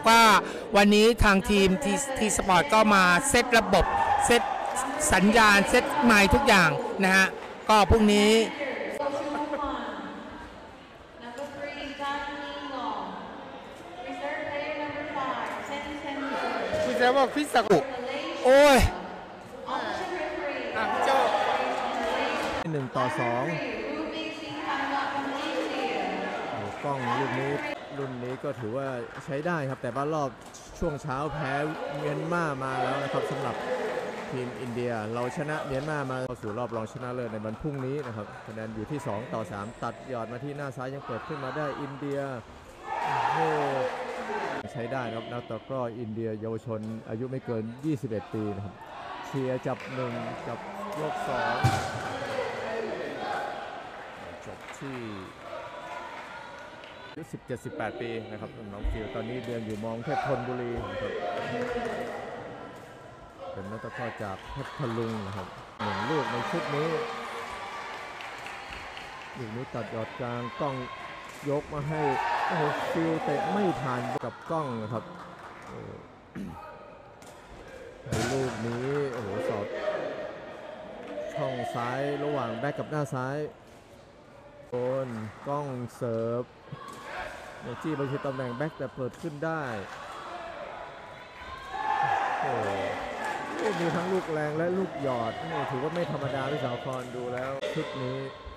นะครับว่าวันนี้ทางทีมทีสปอร์ตก็มาเซตระบบเซตสัญญาณเซตไมค์ทุกอย่างนะฮะก็พรุ่งนี้คุณจะบอกพิษกุโอ้ยเจ้า 1-2กล้องรุ่นนี้ก็ถือว่าใช้ได้ครับแต่ว่ารอบช่วงเช้าแพ้เมียนมามาแล้วนะครับสำหรับทีมอินเดียเราชนะเมียนมาเข้าสู่รอบรองชนะเลิศในวันพรุ่งนี้นะครับคะแนนอยู่ที่2-3ตัดยอดมาที่หน้าซ้ายยังเปิดขึ้นมาได้อินเดียโอ้ใช้ได้ครับนักตะกร้ออินเดียเยาวชนอายุไม่เกิน21ปีนะครับเชียร์จับ1กับยก2จบที่อายุ17-18 ปีนะครับน้องฟิวตอนนี้เรียนอยู่มองเทพธนบุรีนะครับเป็นนักตะกร้อจากเพชรพลุงนะครับ1ลูกในชุดนี้ลูกนี้ตัดยอดกลางกล้องยกมาให้โอ้โหฟิวเตะไม่ผ่านกับกล้องนะครับในลูกนี้โอ้โหสอดช่องซ้ายระหว่างแบ็กกับหน้าซ้ายโดนกล้องเสิร์ฟจี้ไปที่ตำแหน่งแบ็กแต่เปิดขึ้นได้โอ้มีทั้งลูกแรงและลูกหยอดถือว่าไม่ธรรมดาพี่สาวพรดูแล้วชุดนี้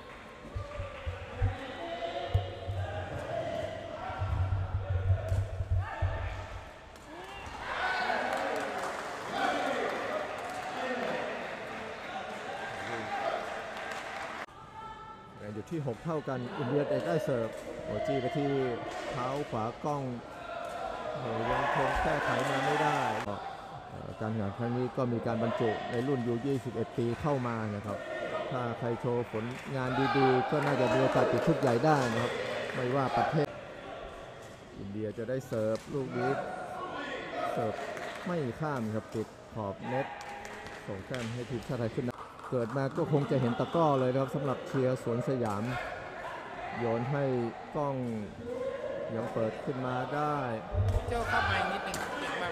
อยู่ที่6เท่ากันอินเดียได้เสิร์ฟโอจี้ไปที่เท้าขวากล้องยังคงแก้ไขมาไม่ได้การแข่งขันครั้งนี้ก็มีการบรรจุในรุ่นยู21ปีเข้ามานะครับถ้าใครโชว์ผลงานดีๆก็น่าจะมีโอกาสติดชุดใหญ่ได้นะครับไม่ว่าประเทศอินเดียจะได้เสิร์ฟลูกนี้เสิร์ฟไม่ข้ามครับติดขอบเน็ตส่งแต้มให้ทีมชาติไทยขึ้นเกิดมาก็คงจะเห็นตะกร้อเลยนะครับสำหรับเชียร์สวนสยามโยนให้กล้องยังเปิดขึ้นมาได้เจ้าเข้ามานิดนึง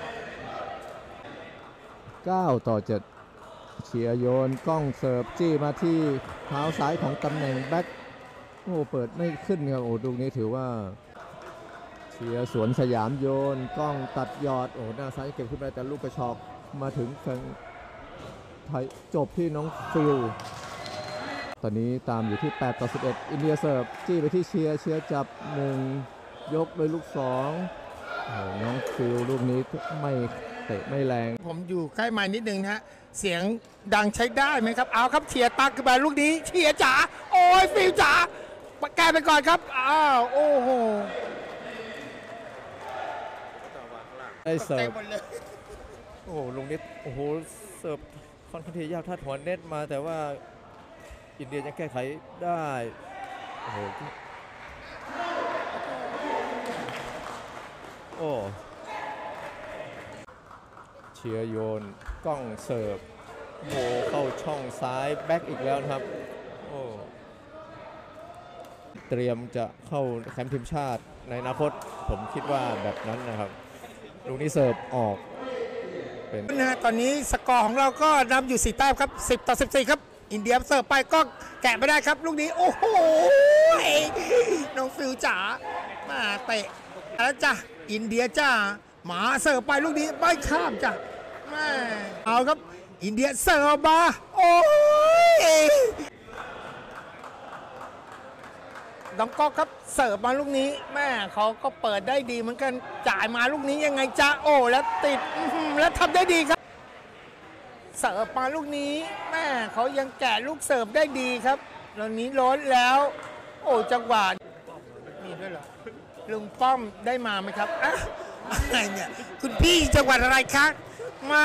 9-7เชียร์โยนกล้องเสิร์ฟจี้มาที่เท้าซ้ายของตำแหน่งแบ็คโอ้เปิดไม่ขึ้นครับโอ้ดูนี้ถือว่าเชียร์สวนสยามโยนกล้องตัดยอดโอ้หน้าซ้ายเก็บขึ้นไปแต่ลูกกระชอกมาถึงแฟนจบที่น้องฟิลตอนนี้ตามอยู่ที่8-11อินเดียเสิร์ฟจี้ไปที่เชียร์จับ1ยกโดยลูก2น้องฟิลลูกนี้ไม่เตะไม่แรงผมอยู่ใกล้ไมค์นิดนึงนะฮะเสียงดังใช้ได้ไหมครับเอาครับเชียร์ตักขึ้นมาลูกนี้เชียร์จ๋าโอ้ยฟิลจ๋าแกไปก่อนครับอ้าวโอ้โหได้เสิร์ฟโอ้โหลูกนี้โอ้โหเสิร์ฟค่อนข้างที่ยากถ้าหัวเน็ตมาแต่ว่าอินเดียยังแก้ไขได้โอ้โหเชียร์โยนกล้องเสิร์ฟโอ้เข้าช่องซ้ายแบ็กอีกแล้วครับโอ้เตรียมจะเข้าแคมป์ทีมชาติในอนาคตผมคิดว่าแบบนั้นนะครับลูกนี้เสิร์ฟออกนะตอนนี้สกอร์ของเราก็นำอยู่4แต้มครับ10-14ครับอินเดียเสิร์ฟไปก็แกะไม่ได้ครับลูกนี้โอ้โหน้องฟิลจ๋ามาเตะแล้วจ้ะอินเดียจ้าหมาเสิร์ฟไปลูกนี้ไม่ข้ามจ้ะแม่เอาครับอินเดียเสิร์ฟมาโอ้ยน้องก๊อกครับเสิร์ฟมาลูกนี้แม่เขาก็เปิดได้ดีเหมือนกันจ่ายมาลูกนี้ยังไงจ้าโอ้แล้วติดแล้วทำได้ดีครับเสิร์ฟมาลูกนี้แม่เขายังแกะลูกเสิร์ฟได้ดีครับตอนนี้ล้นแล้วโอ้จังหวะมีด้วยเหรอลุงป้อมได้มาไหมครับอะไรเนี่ยคุณพี่จังหวัดอะไรคะมา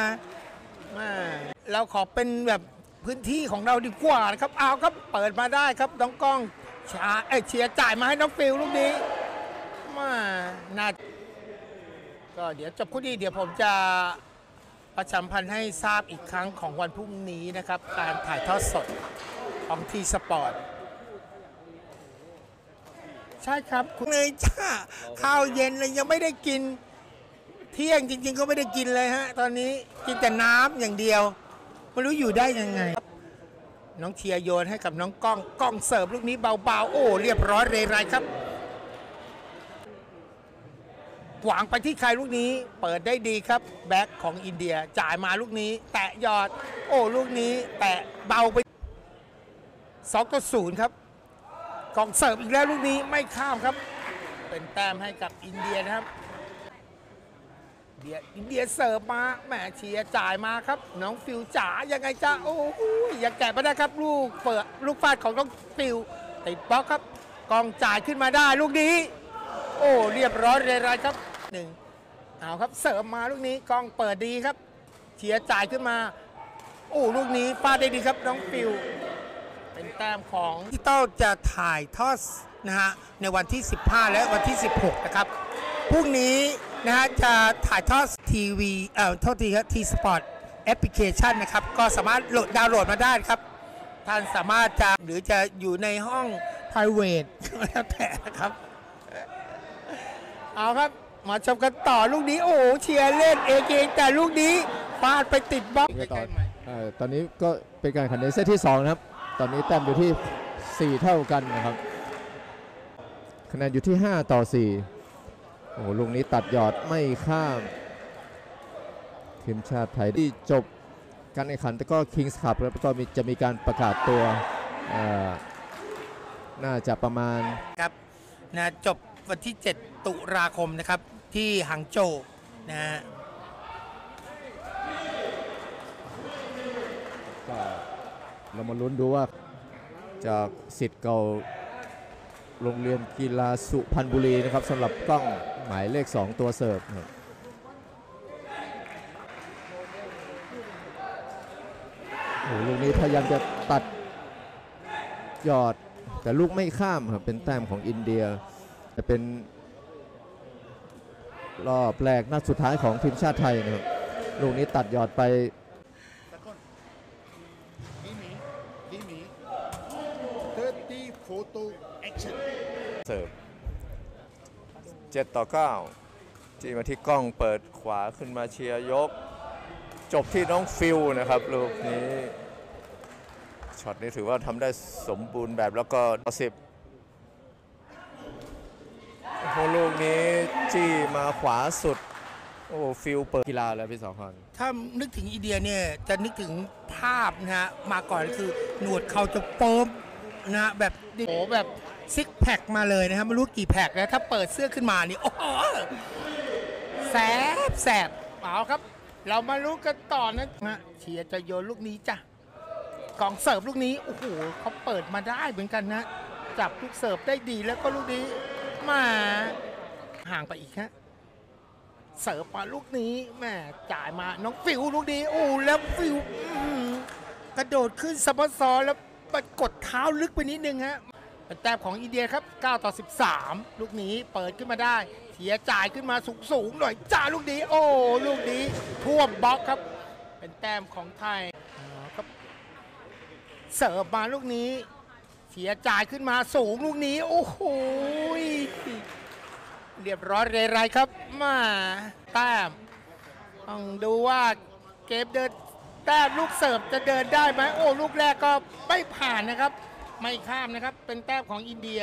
เราขอเป็นแบบพื้นที่ของเราดีกว่านะครับเอาครับเปิดมาได้ครับน้องกล้องเชียร์จ่ายมาให้น้องฟิลลูกนี้มาน่าก็เดี๋ยวจบคู่นี้เดี๋ยวผมจะประชาสัมพันธ์ให้ทราบอีกครั้งของวันพรุ่งนี้นะครับการถ่ายทอดสดของทีสปอร์ตใช่ครับคุณเนยจ้าข้าวเย็นเลยยังไม่ได้กินเที่ยงจริงๆก็ไม่ได้กินเลยฮะตอนนี้กินแต่น้ำอย่างเดียวไม่รู้อยู่ได้ยังไงน้องเชียร์โยนให้กับน้องก้องก้องเสิร์ฟลูกนี้เบาๆโอ้เรียบร้อยเรไรครับหวางไปที่ใครลูกนี้เปิดได้ดีครับแบ็คของอินเดียจ่ายมาลูกนี้แตะยอดโอ้ลูกนี้แตะเบาไป2-0ครับกองเสิร์ฟอีกแล้วลูกนี้ไม่ข้ามครับเป็นแต้มให้กับอินเดียนะครับอินเดียเสิร์ฟมาแหมเชียร์จ่ายมาครับน้องฟิวจ๋ายังไงจ้าโอ้ยอย่าแกะไม่ได้ครับลูกเปิดลูกฟาดของน้องฟิวติดบล็อกครับกองจ่ายขึ้นมาได้ลูกนี้โอ้เรียบร้อยเลยไรครับ1เอาครับเสิร์ฟมาลูกนี้กองเปิดดีครับเชียร์จ่ายขึ้นมาโอ้ลูกนี้ฟาดได้ดีครับน้องฟิวเป็นแต้มของที่ต้องจะถ่ายทอดนะฮะในวันที่15และวันที่16นะครับพรุ่งนี้นะฮะจะถ่ายทอดทีวีโทษทีครับทีสปอร์ตแอปพลิเคชันนะครับก็สามารถดาวน์โหลดมาได้ครับท่านสามารถจะหรือจะอยู่ในห้อง private ก็แล้วแต่นะครับเอาครับมาชมกันต่อลูกนี้โอ้เชียร์เล่นเองแต่ลูกนี้ฟาดไปติดบล็อกตอนนี้ก็เป็นการแข่งขันในเซตที่2นะครับตอนนี้แต้มอยู่ที่4เท่ากันนะครับคะแนนอยู่ที่5-4โอ้ลูกนี้ตัดยอดไม่ข้ามทีมชาติไทยที่จบการแข่งขันแต่ก็คิงส์คัพแล้วก็จะมีการประกาศตัวน่าจะประมาณครับนะจบวันที่7 ตุลาคมนะครับที่หางโจวนะฮะก็เรามาลุ้นดูว่าจากศิษย์เก่าโรงเรียนกีฬาสุพรรณบุรีนะครับสำหรับกล้องหมายเลข2ตัวเสิร์ฟโอ้ลูกนี้พยายามจะตัดยอดแต่ลูกไม่ข้ามครับเป็นแต้มของอินเดียจะเป็นรอบแรกนัดสุดท้ายของทีมชาติไทยนะครับลูกนี้ตัดยอดไปเสิร์ฟ7-9จีมาที่กล้องเปิดขวาขึ้นมาเชียร์ยกจบที่น้องฟิวนะครับลูกนี้ช็อตนี้ถือว่าทำได้สมบูรณ์แบบแล้วก็10โอ้โหลูกนี้จี้มาขวาสุดโอ้ฟิวเปิดกีฬาแล้วพี่สองคนถ้านึกถึงอินเดียเนี่ยจะนึกถึงภาพนะฮะมาก่อนคือหนวดเขาจะเปิมนะฮะแบบโอ้แบบซิกแพคมาเลยนะครับไม่รู้กี่แพคแล้วถ้าเปิดเสื้อขึ้นมานี่โอ้โหแสบเปล่าครับเรามารู้กันต่อนะเชียร์จะโยนลูกนี้จ้ะกองเสิร์ฟลูกนี้โอ้โหเขาเปิดมาได้เหมือนกันนะจับลูกเสิร์ฟได้ดีแล้วก็ลูกนี้มาห่างไปอีกฮะเสิร์ฟมาลูกนี้แม่จ่ายมาน้องฟิวลูกนี้โอ้แล้วฟิวกระโดดขึ้นซับซ้อนแล้วกดเท้าลึกไปนิดนึงฮะเป็นแต้มของอินเดียครับ9-13ลูกนี้เปิดขึ้นมาได้เสียจ่ายขึ้นมาสูงหน่อยจ่าลูกนี้โอ้ลูกนี้ท่วมบล็อกครับเป็นแต้มของไทยครับเสิร์ฟมาลูกนี้เสียจ่ายขึ้นมาสูงลูกนี้โอ้โหเรียบร้อยเรไรครับมาแต้มต้องดูว่าเกมเดินแต้มลูกเสิร์ฟจะเดินได้ไหมโอ้ลูกแรกก็ไม่ผ่านนะครับไม่ข้ามนะครับเป็นแต้มของอินเดีย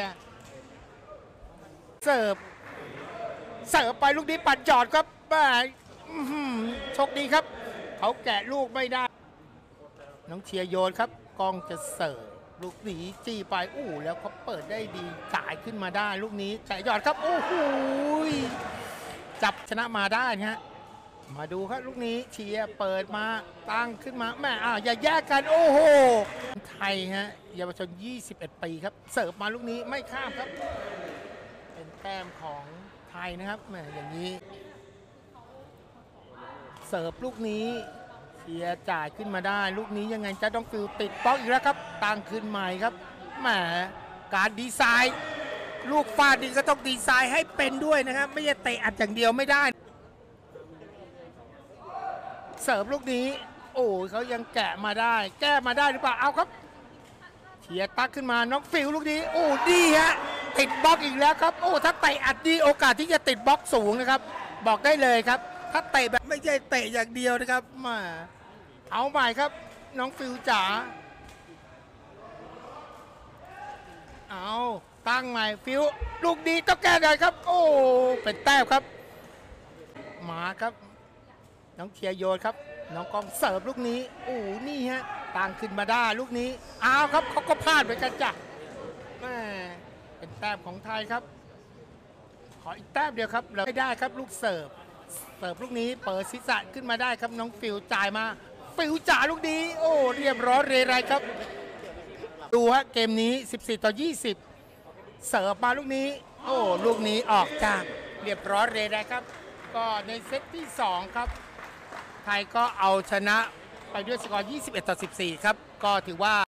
เสิร์ฟไปลูกนี้ปัดจอดครับโชคดีครับเขาแกะลูกไม่ได้น้องเชียร์โยนครับกองจะเสิร์ฟลูกนี้จี้ไปแล้วเขาเปิดได้ดีจ่ายขึ้นมาได้ลูกนี้จ่ายยอดครับโอ้โหจับชนะมาได้นะฮะมาดูครับลูกนี้เชียร์เปิดมาตั้งขึ้นมาแม่อย่าแยกกันโอ้โหไทยฮะเยาวชน21 ปีครับเสิร์ฟมาลูกนี้ไม่ข้ามครับเป็นแต้มของไทยนะครับแม่อย่างนี้เสิร์ฟลูกนี้เชียร์จ่ายขึ้นมาได้ลูกนี้ยังไงจะต้องฟิลติดบล็อกอีกแล้วครับตั้งขึ้นใหม่ครับแหมการดีไซน์ลูกฟาดดีก็ต้องดีไซน์ให้เป็นด้วยนะครับไม่ใช่เตะอัดอย่างเดียวไม่ได้เสิร์ฟลูกนี้เขายังแกะมาได้แก้มาได้หรือเปล่าเอาครับเชียร์ตักขึ้นมาน้องฟิลลูกนี้ดีฮะติดบล็อกอีกแล้วครับถ้าเตะอัดดีโอกาสที่จะติดบล็อกสูงนะครับบอกได้เลยครับถ้าเตะแบบไม่ใช่เตะอย่างเดียวนะครับมาเอาใหม่ครับน้องฟิวจ๋าเอาตั้งใหม่ฟิวลูกดีต้องแก้ได้ครับ โอ้เป็นแต้มครับมาครับน้องเชียร์โยนครับน้องกองเสิร์ฟลูกนี้โอ้นี่ฮะตั้งขึ้นมาได้ลูกนี้เอาครับเขาก็พลาดเหมือนกันจ้ะแม่เป็นแต้มของไทยครับขออีกแต้มเดียวครับเราไม่ได้ครับลูกเสิร์ฟลูกนี้เปิดศีรษะขึ้นมาได้ครับน้องฟิวจ่ายมาฟิวจ่าลูกนี้โอ้เรียบร้อยเรไรครับดูฮะเกมนี้14-20เสิร์ฟมาลูกนี้โอ้ลูกนี้ออกจากเรียบร้อยเรไรครับก็ในเซตที่2ครับไทยก็เอาชนะไปด้วยสกอร์21-14ครับก็ถือว่า